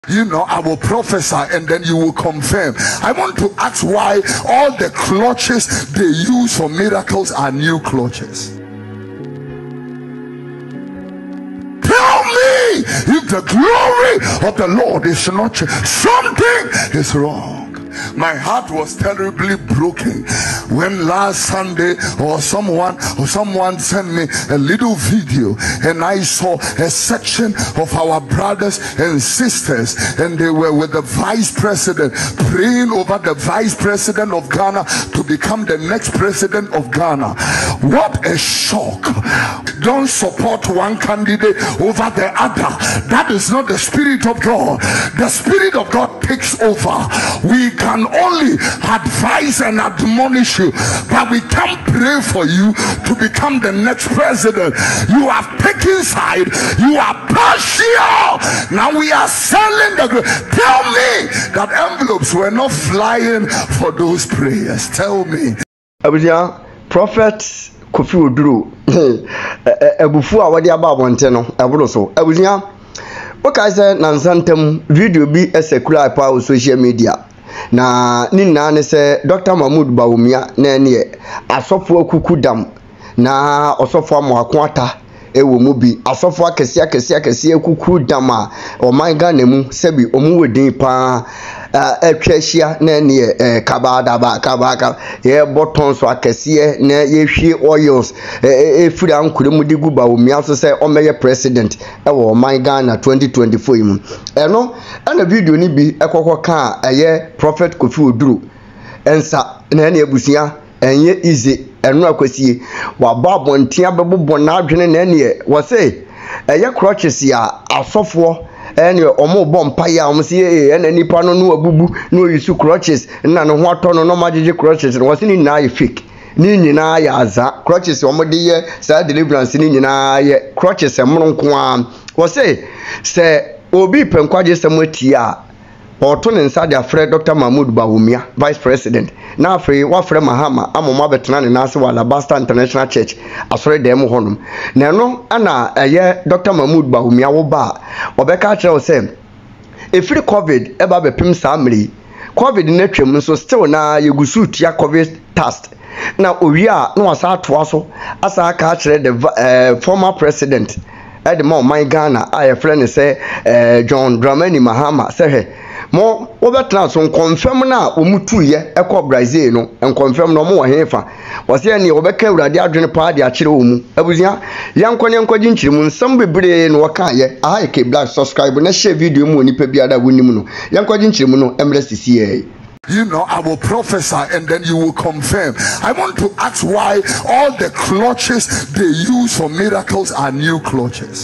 You know, I will prophesy and then you will confirm. I want to ask why all the clutches they use for miracles are new clutches. Tell me if the glory of the Lord is not something is wrong. My heart was terribly broken when last Sunday someone sent me a little video and I saw a section of our brothers and sisters and they were with the vice president praying over the vice president of Ghana to become the next president of Ghana. What a shock. Don't support one candidate over the other. That is not the Spirit of God. The Spirit of God takes over. We can only advise and admonish you, but we can't pray for you to become the next president. You have taken side, you are partial. Now we are selling the. Tell me that envelopes were not flying for those prayers. Tell me. Prophet Kofi Oduro ebufu awade aba abonte no eburo so abunya okay say nansantem video bi esekura pa o social media na nina ne say Dr. Bawumia na ne asofo akuku dam na osofo amoakwata ewo mu bi asofo akese akuku dam a o man Ghana mu sebi omu wedin pa etwahia na ne kabaka ye botton so akese na ye hwie oils efiri ankure mu digu Bawumia so say o meye president ewo man Ghana 2024 mu eno na video ni bi ekokka eye Prophet Kofi Oduro ensa na ne abusia enye easy enu akwasi wa babontia bebobo na adwene na ne wo say eye crutches ya asofo ene omo bompa ya omo se ene nipa no no abubu no yisu crutches na no ho ato no magege crutches no wose ni na ye fake ni nyina ya aza crutches omo de ye sa deliverance ni nyina ye crutches emro nko a wose se obi penkwaje samuatia oto ne nsa de afre Dr. Bawumia vice president na afre wa afre mahama amoma betena ne nase wala Basta International Church asore dem honum na no ana eye Dr. Bawumia wo ba obeka kire o se efiri covid eba bepim samri covid na twem so still na yegusu tia covid test na owia na wasa atoa so asa aka kire the former president Edmond my Ghana I friend say John Dramani Mahama say mo obetra so confirm na omutu ye ekọ Brazil no en confirm no mo wo hefa wose ne obeka awurade adwene pa de akire omu abuzia yankone nkwaji nchirimu nsam bebre no waka ye aha ke black subscribe na share video mu onipa biada wonim no yankwaji nchirimu no emre sisi. You know, I will prophesy and then you will confirm. I want to ask why all the clutches they use for miracles are new clutches.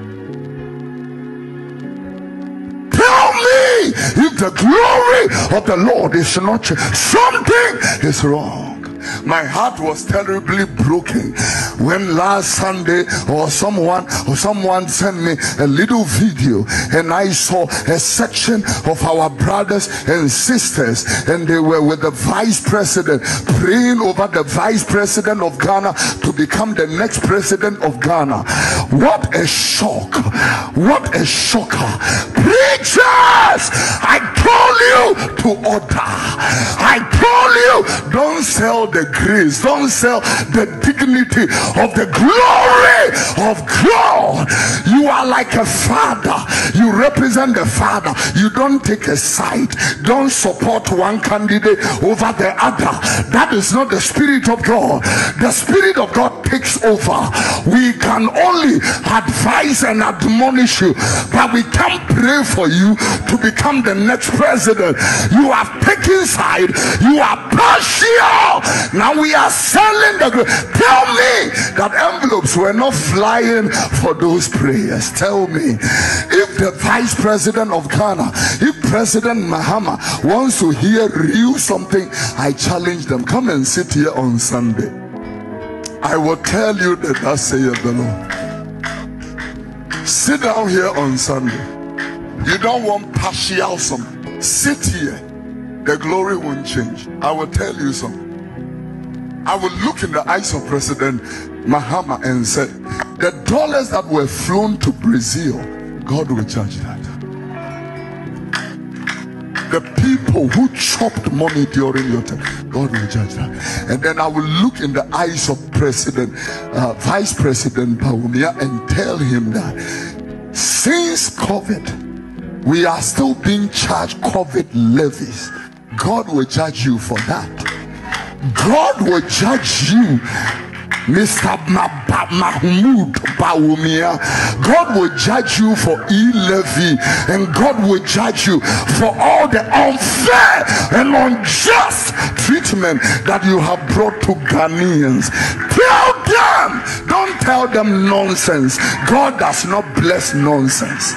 Tell me if the glory of the Lord is not something is wrong. My heart was terribly broken when last Sunday someone sent me a little video and I saw a section of our brothers and sisters and they were with the vice president praying over the vice president of Ghana to become the next president of Ghana. What a shock. What a shocker. Preachers, I told you to order. I told you don't sell the grace, don't sell the dignity of the glory of God. You are like a father, you represent the father. You don't take a side, don't support one candidate over the other. That is not the Spirit of God. The Spirit of God takes over. We can only advise and admonish you, but we can't pray for you to become the next president. You have taken side, you are partial. Now we are selling the. Tell me that envelopes were not flying for those prayers. Tell me if the vice president of Ghana, if President Mahama wants to hear real something, I challenge them. Come and sit here on Sunday. I will tell you that thus saith the Lord. Sit down here on Sunday. You don't want partial something. Sit here. The glory won't change. I will tell you something. I will look in the eyes of President Mahama and say, the dollars that were flown to Brazil, God will charge that. the people who chopped money during your time, God will judge that. And then I will look in the eyes of Vice President Bawumia and tell him that since COVID, we are still being charged COVID levies. God will judge you for that. God will judge you, Mr. Mahmoud Bawumia. God will judge you for e-levy, and God will judge you for all the unfair and unjust treatment that you have brought to Ghanaians. Tell them, don't tell them nonsense. God does not bless nonsense.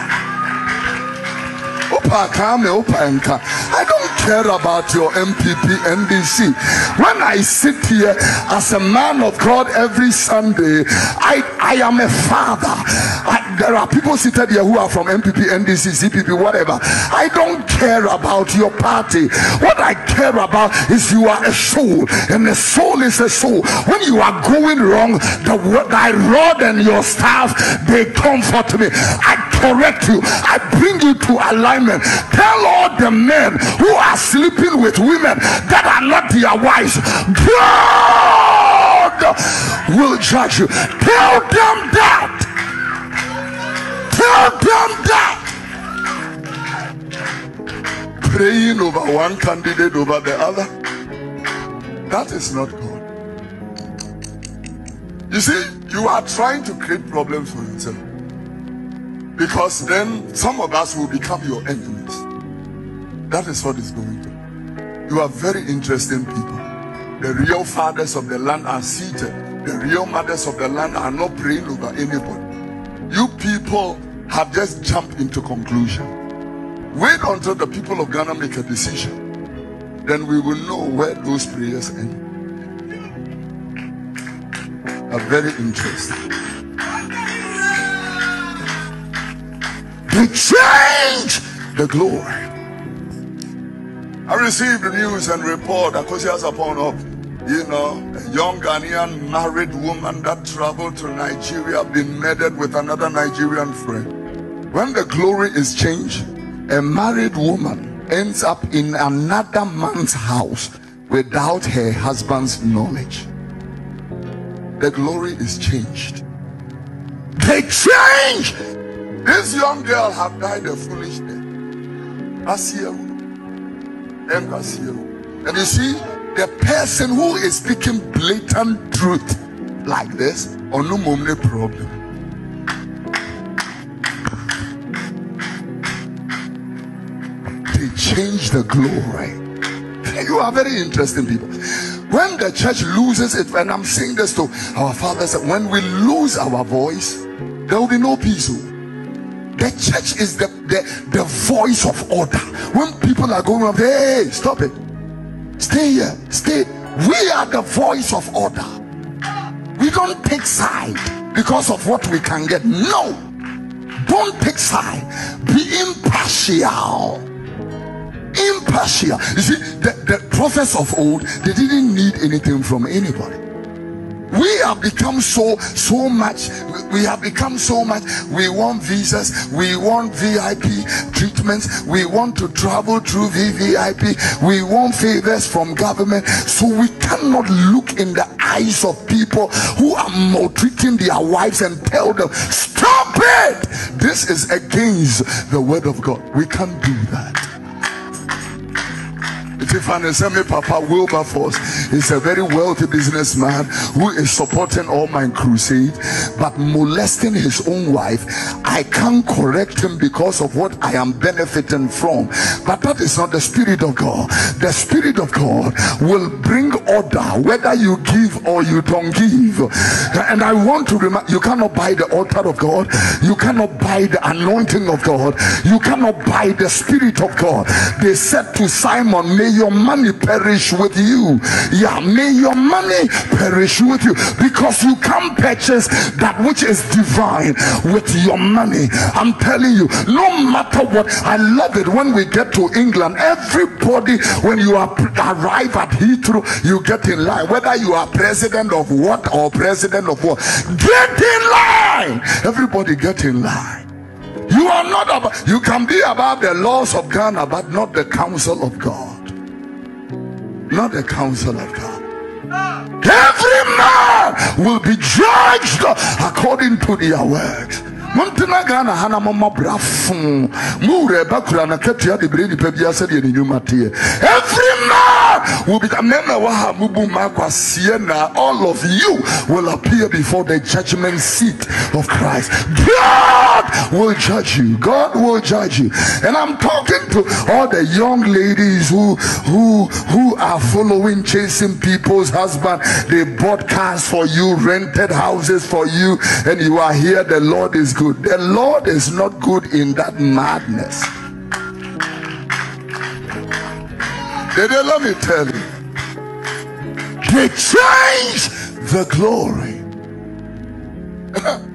I don't care about your MPP NDC. When I sit here as a man of God every Sunday, I am a father. There are people seated here who are from MPP, NDC, CPP, whatever. I don't care about your party. What I care about is you are a soul, and a soul is a soul. When you are going wrong, thy rod and your staff, they comfort me. I correct you. I bring you to alignment. Tell all the men who are sleeping with women that are not their wives, God will judge you. Tell them that. Tell them that. Praying over one candidate over the other, that is not God. You see, you are trying to create problems for yourself, because then some of us will become your enemies. That is what is going on. You are very interesting people. The real fathers of the land are seated. The real mothers of the land are not praying over anybody. You people have just jumped into conclusion. Wait until the people of Ghana make a decision. Then we will know where those prayers end. Are very interesting. They change the glory. I received the news and report that Kosi upon up, a young Ghanaian married woman that traveled to Nigeria, been murdered with another Nigerian friend. When the glory is changed, a married woman ends up in another man's house without her husband's knowledge. The glory is changed. They change. This young girl have died a foolish death. And you see, the person who is speaking blatant truth like this, on no moment problem. They change the glory. You are very interesting people. When the church loses it, and I'm saying this to our fathers, when we lose our voice, there will be no peace. The church is the voice of order. When people are going up, hey, stop it, stay here, stay. We are the voice of order. We don't take side because of what we can get. No, don't take side. Be impartial. Impartial. You see, the prophets of old, they didn't need anything from anybody. We have become so much. We have become so much. We want visas. We want VIP treatments. We want to travel through VVIP. We want favors from government. So we cannot look in the eyes of people who are maltreating their wives and tell them, stop it. This is against the word of God. We can't do that. Papa Wilberforce is a very wealthy businessman who is supporting all my crusade, but molesting his own wife. I can't correct him because of what I am benefiting from. But that is not the Spirit of God. The Spirit of God will bring order whether you give or you don't give. And I want to remind you, cannot buy the altar of God. You cannot buy the anointing of God. You cannot buy the Spirit of God. They said to Simon, may your money perish with you. Yeah, may your money perish with you, because you can't purchase that which is divine with your money. I'm telling you, no matter what. I love it when we get to England. Everybody, when you arrive at Heathrow, you get in line, whether you are president of what or president of what. Get in line. Everybody get in line. You are not above, you can be above the laws of Ghana, but not the counsel of God. Not the counsel of God. Every man will be judged according to their works. Montana Ghana Hana Mama Brafun Mure Bakura na Katia de Brady Pebia said in Yumati. Every man will be a member of Mubu Makwa Siena. All of you will appear before the judgment seat of Christ. God will judge you. God will judge you. And I'm talking to all the young ladies who are following, chasing people's husband. They bought cars for you, rented houses for you, and you are here. The Lord is good. The Lord is not good in that madness. Let me tell you, they change the glory.